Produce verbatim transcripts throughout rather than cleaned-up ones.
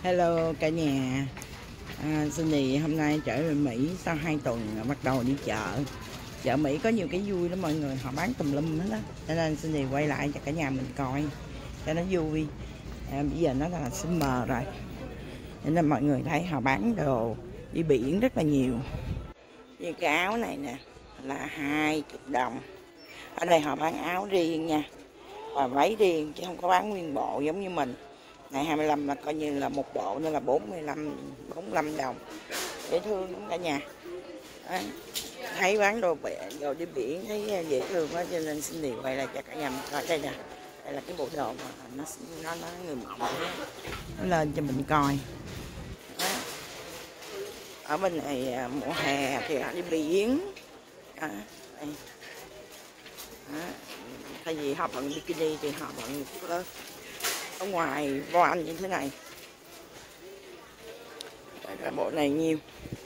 Hello cả nhà. à, Cindy hôm nay trở về Mỹ sau hai tuần bắt đầu đi chợ. Chợ Mỹ có nhiều cái vui lắm mọi người, họ bán tùm lum hết á, cho nên Cindy quay lại cho cả nhà mình coi cho nó vui. à, Bây giờ nó là summer rồi, cho nên mọi người thấy họ bán đồ đi biển rất là nhiều. Như cái áo này nè là hai chục đồng. Ở đây họ bán áo riêng nha, và váy riêng chứ không có bán nguyên bộ giống như mình. Này hai mươi lăm là coi như là một bộ nữa là bốn mươi lăm bốn mươi lăm đồng. Dễ thương lắm cả nhà. Đó. Thấy bán đồ biển, đồ đi biển thấy dễ thương quá cho nên xin điều quay lại cho cả nhà mình coi. Đây nè, đây là cái bộ đồ mà nó nó nó người mộng đó. Nó lên cho mình coi. Đó. Ở bên này mùa hè thì họ đi biển. Đó. Đây. Đó. Thay vì họ bận bikini thì họ bận ở ngoài voan như thế này. Đây là bộ này nhiêu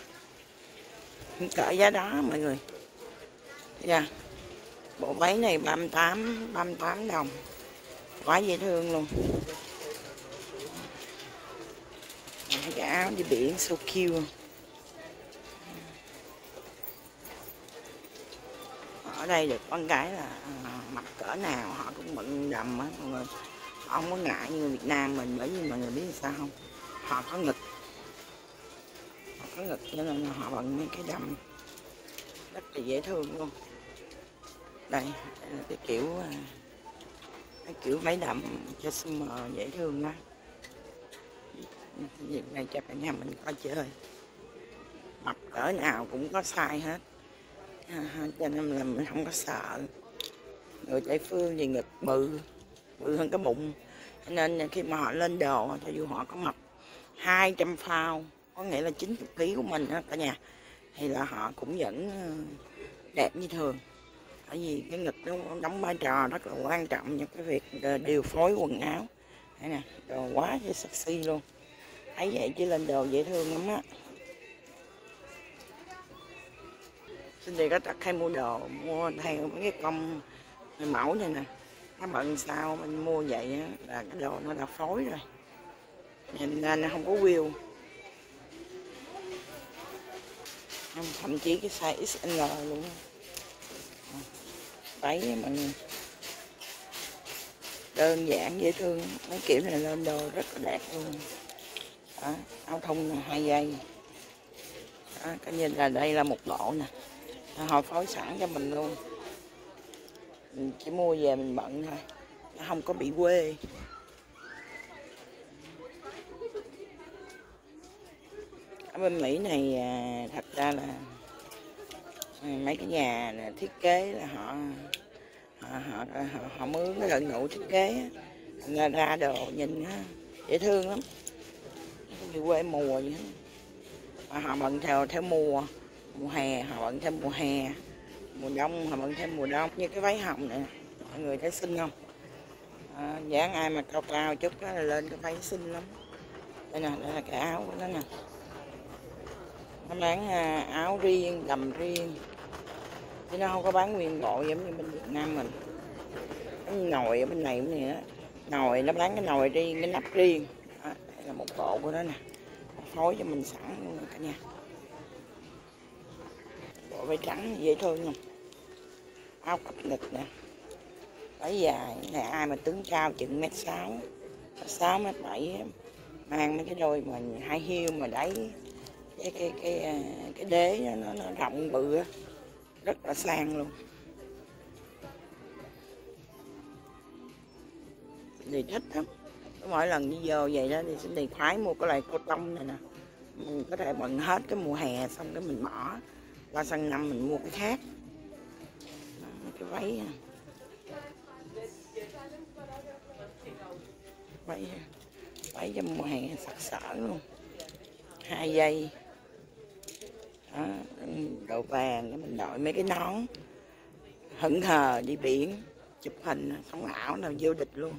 cỡ giá đó mọi người. Yeah. Bộ váy này ba mươi tám ba mươi tám đồng, quá dễ thương luôn. Cái áo đi biển so cute. Ở đây được con gái là mặc cỡ nào họ cũng bận đầm á mọi người, họ không có ngại như Việt Nam mình, bởi vì mọi người biết sao không, họ có ngực, họ có ngực cho nên là họ bận mấy cái đầm rất là dễ thương luôn. Đây, đây là cái kiểu cái kiểu váy đầm cho summer dễ thương đó. Việc này cho cả nhà mình coi chơi, mặc cỡ nào cũng có size hết, à, cho nên là mình không có sợ. Người Tây phương thì ngực bự bự hơn cái bụng, cho nên khi mà họ lên đồ, cho dù họ có mập hai trăm phao, có nghĩa là chín mươi ký của mình đó cả nhà, thì là họ cũng vẫn đẹp như thường. Bởi vì cái ngực nó đóng vai trò rất là quan trọng trong cái việc điều phối quần áo. Đây nè, đồ quá chứ sexy luôn. Thấy vậy chứ lên đồ dễ thương lắm á. Cindy có đặt hay mua đồ, mua theo mấy cái con mẫu này nè. Nó bận sao mình mua vậy á, là cái đồ nó đã phối rồi, nên nó không có wheel. Thậm chí cái size ích lờ luôn. Váy mình đơn giản dễ thương, mấy kiểu này lên đồ rất là đẹp luôn. Đó, áo thun là hai dây. Đó, coi như là đây là một bộ nè, họ phối sẵn cho mình luôn, mình chỉ mua về mình bận thôi, nó không có bị quê. Ở bên Mỹ này thật ra là mấy cái nhà thiết kế là họ họ họ, họ, họ mướn cái đội ngũ thiết kế ra, ra đồ nhìn dễ thương lắm, không bị quê mùa gì hết. Mà họ bận theo theo mùa, mùa hè họ bận theo mùa hè, mùa đông họ bận theo mùa đông. Như cái váy hồng này mọi người thấy xinh không, à, dáng ai mà cao cao chút đó là lên cái váy xinh lắm. Đây nè, đây là cái áo của nó nè, nó bán áo riêng, đầm riêng, chứ nó không có bán nguyên bộ giống như bên Việt Nam mình. Cái nồi ở bên này cũng vậy đó, nồi nó bán cái nồi riêng, cái nắp riêng. Đó, đây là một bộ của nó nè, phối cho mình sẵn luôn cả nhà. Bộ váy trắng dễ thương không, áo cặp ngực nè, váy dài này, ai mà tướng cao chừng mét sáu, sáu mét bảy, mang mấy cái đôi mà hai heel mà đáy cái cái cái cái đế đó, nó, nó rộng bự á, rất là sang luôn. Thì thích lắm, mỗi lần đi vô vậy đó thì xin đi khoái mua cái loại cô tông này nè, mình có thể bận hết cái mùa hè xong cái mình bỏ qua sang năm mình mua cái khác. Đó, cái váy váy váy cho mùa hè sặc sỡ luôn, hai dây. Đó, đồ vàng để mình đội mấy cái nón, hững hờ đi biển chụp hình sống ảo là vô địch luôn.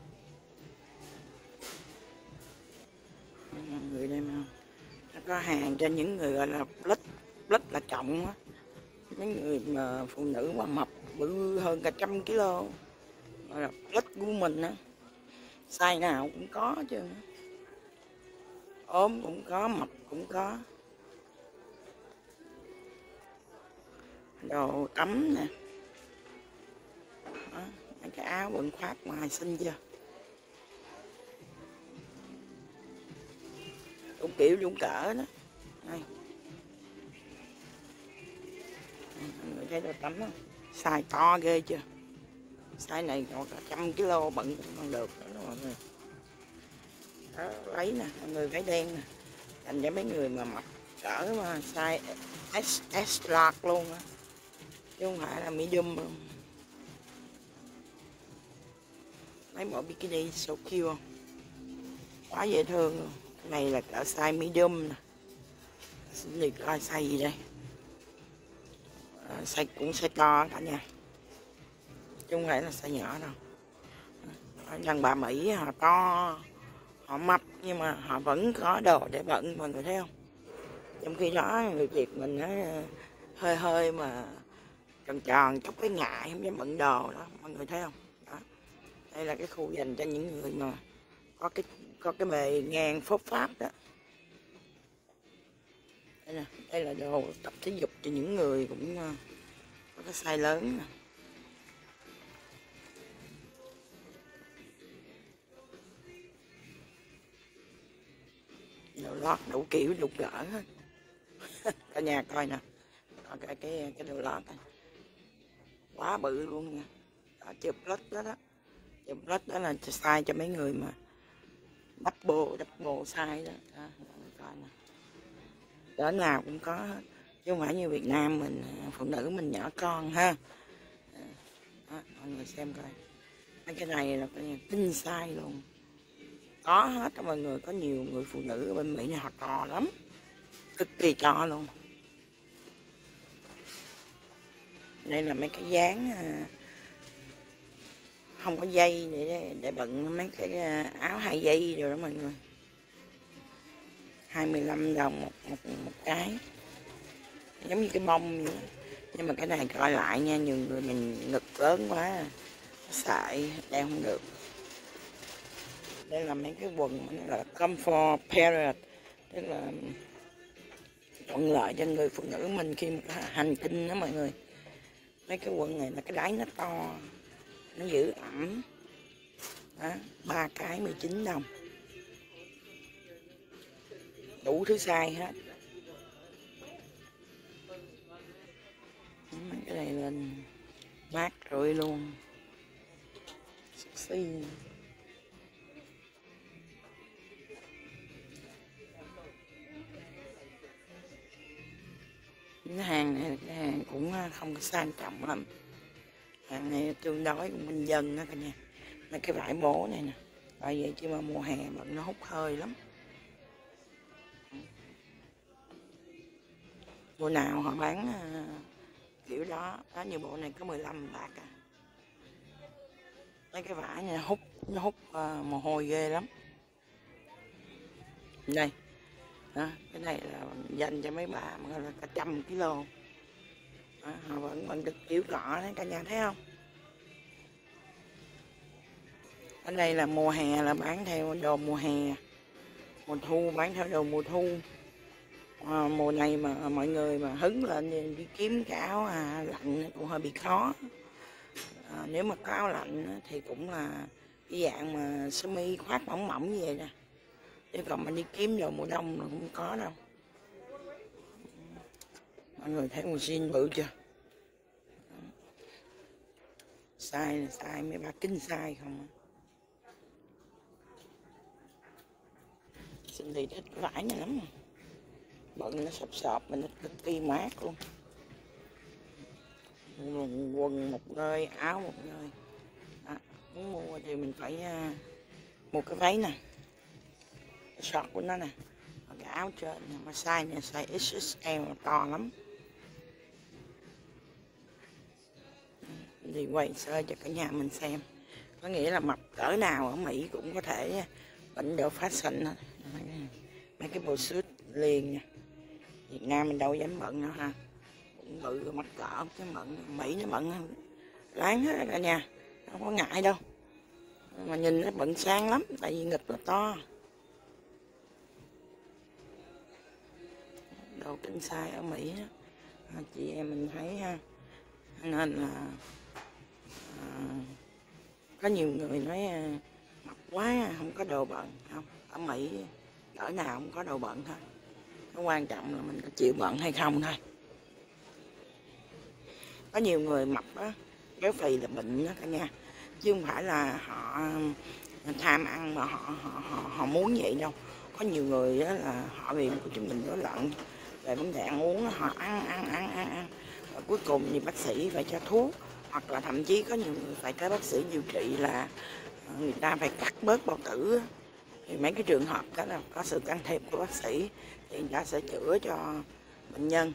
Người đây mà nó có hàng cho những người gọi là lít lít là trọng á, mấy người mà phụ nữ mà mập bự hơn cả trăm kg, gọi là lít của mình á, size nào cũng có chứ. ốm cũng có, mập cũng có. Đồ tắm nè. Đó, mấy cái áo quần khoác ngoài xinh chưa. Đủ kiểu đủ cỡ đó. Đây. Mọi người thấy đồ tắm không? Size to ghê chưa. Size này còn cả trăm kilo bận cũng còn được đó mọi người. Đó, váy nè, mọi người váy đen nè. Dành cho mấy người mà mặc cỡ mà size S, S large luôn á. Chứ không phải là medium luôn. Mấy bộ bikini so cute không? Quá dễ thương luôn. Cái này là cỡ size medium nè. Xin được coi size gì đây. À, size cũng size to cả nhà. Chứ không phải là size nhỏ đâu. Đàn bà Mỹ họ to, họ mập nhưng mà họ vẫn có đồ để bận, mọi người thấy không? Trong khi đó người Việt mình nó hơi hơi mà tròn tròn chút cái ngại không dám bận đồ đó, mọi người thấy không? Đó. Đây là cái khu dành cho những người mà có cái có cái bề ngang phốt pháp đó. Đây nè, đây là đồ tập thể dục cho những người cũng có cái size lớn nè. Đồ lót đủ kiểu đủ cỡ hết. Cả nhà coi nè, coi cái cái cái đồ lót này quá bự luôn nha. Đó, chụp lết đó đó, chụp lết đó là size cho mấy người mà double double size đó. Đó, coi nè, cỡ nào cũng có hết, chứ không phải như Việt Nam mình phụ nữ mình nhỏ con ha. Đó, mọi người xem coi, mấy cái này là cái tinh size luôn, có hết đó mọi người. Có nhiều người phụ nữ ở bên Mỹ này họ to lắm, cực kỳ to luôn. Đây là mấy cái dáng không có dây để để bận mấy cái áo hai dây rồi đó mọi người. hai mươi lăm đồng một, một, một cái, giống như cái bông vậy. Nhưng mà cái này coi lại nha, nhiều người mình ngực lớn quá sại đeo không được. Đây là mấy cái quần là comfort period, tức là thuận lợi cho người phụ nữ mình khi mà hành tinh đó mọi người. Mấy cái quần này là cái đáy nó to, nó giữ ẩm. Đó, ba cái mười chín đồng, đủ thứ size hết. Mấy cái này lên mát rồi luôn, sexy. Cái hàng này cái hàng cũng không có sang trọng lắm, hàng này tương đối cũng bình dân đó cả nhà. Mấy cái vải bố này nè, bởi vậy chứ mà mùa hè mà nó hút hơi lắm. Bộ nào họ bán kiểu đó, đó như bộ này có mười lăm bạc à. Mấy cái vải này hút nó hút uh, mồ hôi ghê lắm. Đây đó, cái này là dành cho mấy bà mà là cả trăm kg. Đó, họ vẫn vẫn được kiểu cọ đấy cả nhà thấy không? Ở đây là mùa hè là bán theo đồ mùa hè, mùa thu bán theo đồ mùa thu. À, mùa này mà mọi người mà hứng lên đi kiếm cái áo à, lạnh cũng hơi bị khó. À, nếu mà có áo lạnh thì cũng là cái dạng mà sơ mi khoác mỏng mỏng như vậy nè, chứ còn mình đi kiếm đồ mùa đông là không có đâu. Mọi người thấy quần jean bự chưa? Size là size mấy ba kính size không. Xin thì thích cái vải này lắm, bận nó sọc sọc mình nó cực kỳ mát luôn. Quần một nơi, áo một nơi. À, muốn mua thì mình phải uh, mua cái váy nè, cái short của nó nè, cái áo trên nè, mà size này size ích ét lờ to lắm. Thì quay sơ cho cả nhà mình xem, có nghĩa là mập cỡ nào ở Mỹ cũng có thể bận đồ fashion đó. Mấy cái bộ suit liền nha, Việt Nam mình đâu dám bận đâu ha, cũng bự mắc cỡ không chứ bận. Mỹ nó bận láng hết cả nhà, không có ngại đâu, mà nhìn nó bận sang lắm tại vì ngực nó to. độ kinh sai ở Mỹ đó, à, chị em mình thấy ha, nên là à, có nhiều người nói à, mập quá không có đồ bận, không, ở Mỹ cỡ nào không có đồ bận thôi, nó quan trọng là mình có chịu bận hay không thôi. Có nhiều người mập á, béo phì là bệnh đó cả nhà, chứ không phải là họ tham ăn mà họ họ họ, họ muốn vậy đâu. Có nhiều người đó là họ bị của chúng mình rối loạn về vấn đề ăn uống, họ ăn ăn ăn ăn ăn và cuối cùng thì bác sĩ phải cho thuốc, hoặc là thậm chí có nhiều người phải tới bác sĩ điều trị là người ta phải cắt bớt bao tử. Thì mấy cái trường hợp đó là có sự can thiệp của bác sĩ thì người ta sẽ chữa cho bệnh nhân.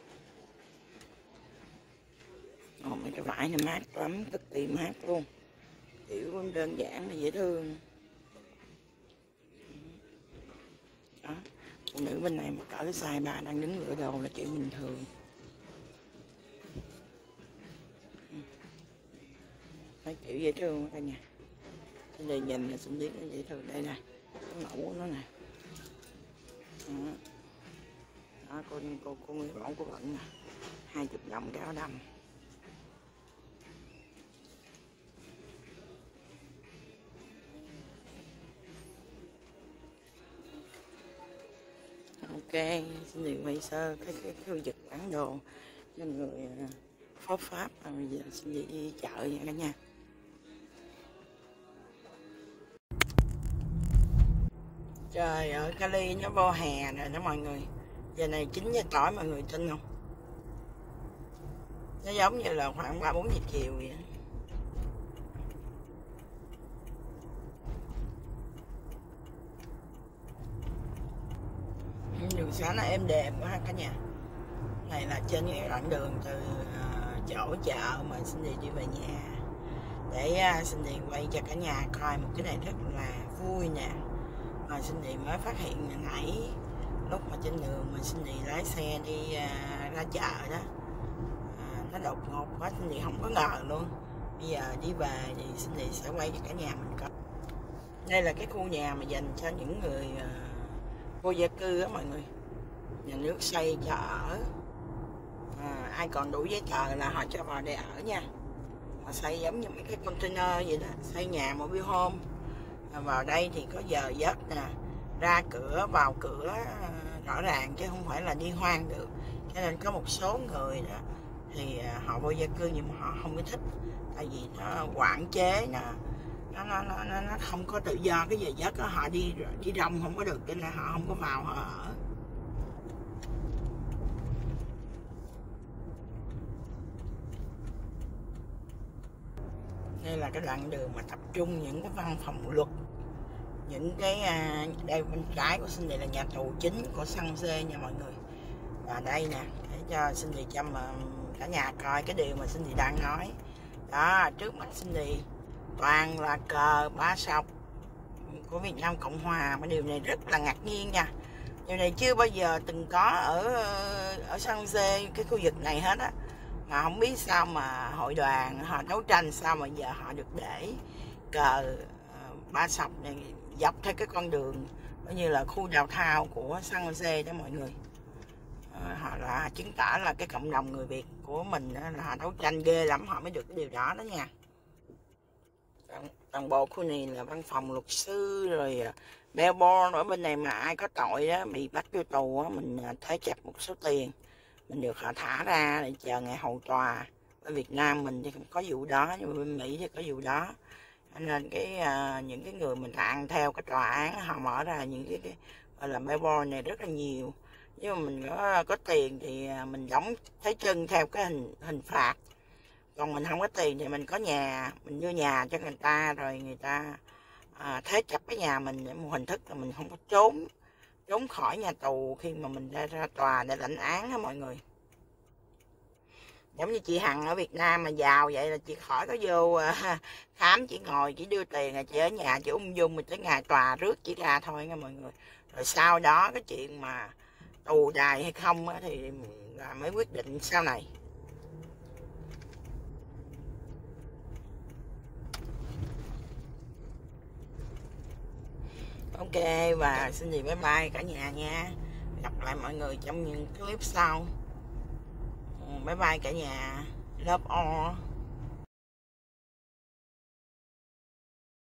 Ồ, mấy cái vải này mát lắm, cực kỳ mát luôn, kiểu đơn giản mà dễ thương. Đó, phụ nữ bên này mà cỡ size ba đang đứng lựa đồ là chuyện bình thường. Mấy kiểu dễ thương cả nhà. Cái này nhìn là xin biết nó dễ thương. Đây nè, cái mẫu của nó nè. Đó, đó con cô cô người mẫu của Vận nè, hai chục đồng cái áo đầm. Ok, xin được quay sơ cái cái khu vực bán đồ cho người phó pháp. À, bây giờ xin đi, đi chợ vậy cả nhà. Trời ơi, Cali nó vô hè rồi đó mọi người. Giờ này chín giờ tối mọi người tin không? Nó giống như là khoảng ba bốn giờ chiều vậy. Đường xá nó êm đềm quá ha cả nhà. Này là trên cái đoạn đường từ uh, chỗ chợ mà Cindy đi về nhà, để uh, Cindy quay cho cả nhà coi một cái này rất là vui nè. Mà Cindy mới phát hiện hồi nãy lúc mà trên đường mà Cindy lái xe đi uh, ra chợ đó, uh, nó đột ngột quá, Cindy không có ngờ luôn. Bây giờ đi về thì Cindy sẽ quay cho cả nhà mình coi. Đây là cái khu nhà mà dành cho những người uh, vô gia cư á mọi người. Nhà nước xây cho ở, à, ai còn đủ giấy tờ là họ cho vào để ở nha. Họ xây giống như mấy cái container vậy đó, xây nhà mobile home. À, vào đây thì có giờ giấc nè, ra cửa vào cửa rõ ràng chứ không phải là đi hoang được. Cho nên có một số người đó thì họ vô gia cư nhưng mà họ không có thích, tại vì nó quản chế, nó nó nó nó, nó không có tự do cái giờ giấc đó, họ đi đi rong không có được, cho nên họ không có vào họ ở. Đây là cái đoạn đường mà tập trung những cái văn phòng luật, những cái đây bên trái của Cindy là nhà tù chính của San Jose nha mọi người. Và đây nè, để cho Cindy cho mà cả nhà coi cái điều mà Cindy đang nói đó. Trước mặt Cindy toàn là cờ ba sọc của Việt Nam Cộng Hòa, mà điều này rất là ngạc nhiên nha. Điều này chưa bao giờ từng có ở ở San Jose, cái khu vực này hết á. Mà không biết sao mà hội đoàn họ đấu tranh sao mà giờ họ được để cờ uh, ba sọc này dọc theo cái con đường coi như là khu đào thao của San Jose đó mọi người. Uh, họ là chứng tỏ là cái cộng đồng người Việt của mình đó, là họ đấu tranh ghê lắm họ mới được cái điều đó đó nha. Toàn, toàn bộ khu này là văn phòng luật sư rồi uh, billboard ở bên này, mà ai có tội đó bị bắt vô tù á, mình uh, thế chấp một số tiền mình được họ thả ra để chờ ngày hầu tòa. Ở Việt Nam mình thì không có vụ đó, nhưng mà bên Mỹ thì có vụ đó. Nên cái uh, những cái người mình ăn theo cái tòa án họ mở ra những cái, cái gọi là billboard này rất là nhiều. Nhưng mà mình có có tiền thì mình đóng thấy chân theo cái hình hình phạt. Còn mình không có tiền thì mình có nhà, mình đưa nhà cho người ta rồi người ta uh, thế chấp cái nhà mình để một hình thức là mình không có trốn trốn khỏi nhà tù khi mà mình ra, ra tòa để lãnh án đó mọi người. Giống như chị Hằng ở Việt Nam mà giàu vậy là chị khỏi có vô uh, khám, chỉ ngồi chỉ đưa tiền là chị ở nhà chị ung dung, mình tới ngày tòa rước chị ra thôi nha mọi người. Rồi sau đó cái chuyện mà tù đài hay không á, thì là mới quyết định sau này. Ok, và xin gì bye bye cả nhà nha. gặp lại mọi người trong những clip sau. Bye bye cả nhà. Love all.